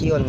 kondisyon.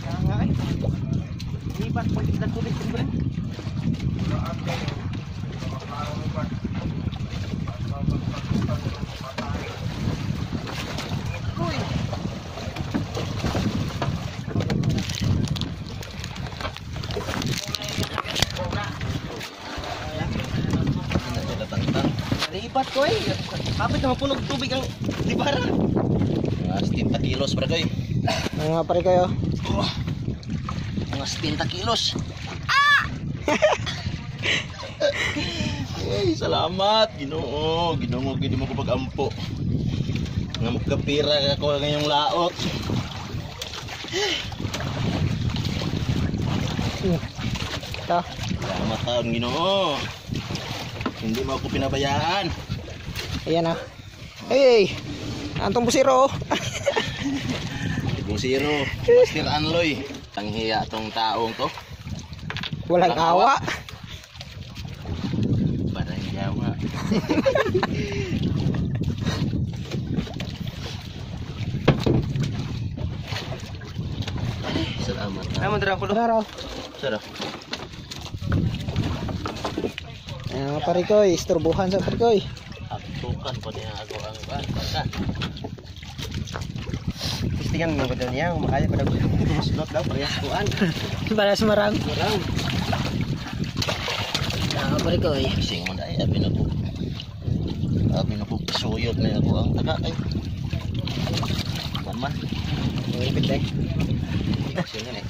Lipat pag tubig siyempre. Libat ko eh. Kapit na mapunog tubig ang libara. Mga 70 kilos para koy. Mga pare kayo. Mga 70 kilos. Ay, salamat. Ginoo, Ginoo gid mo ko pagampo. Nga magkapira ako ngayong laot. Ito. Salamat taon Ginoo. Hindi mo ako pinabayaan. Ayan ah. Hey, antong busiro. Busiro, Master Anloy. Tanghiya tong taong to. Walang awa. Barang Jawa. Salamat. Naman dira ko. Araw. Sarap. Ayan mga pare koy, isturbuhan sa pare koy. Aktukan pa niya ako ang bata. Tingnan mo ba niya, makaya pada slot daw parehas kuan. Para sumarang. Kurang. Ayan mga pare koy. Sing mo dai abi na ko. Abi na ko pasuyod na ako ang taga ay. Man. Ngipit dai. Sing na.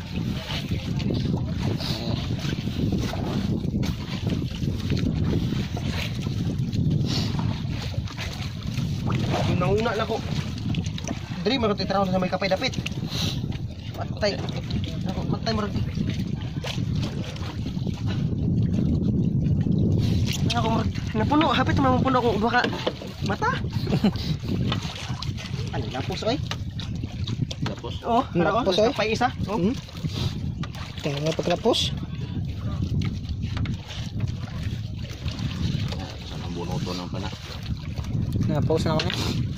Nauna na ko. Diri mo titiraw sa may kapay dapit. Patay. Ako patay mo rin. Ako mo napuno, hapit mo puno akong duha ka mata. Ano lapos oy? Tapos Oh, Lapos, oy. kapay isa. Oh. Tingnan nga pagkapos. sa nang bunuto ng pana. Na-pause na ako na.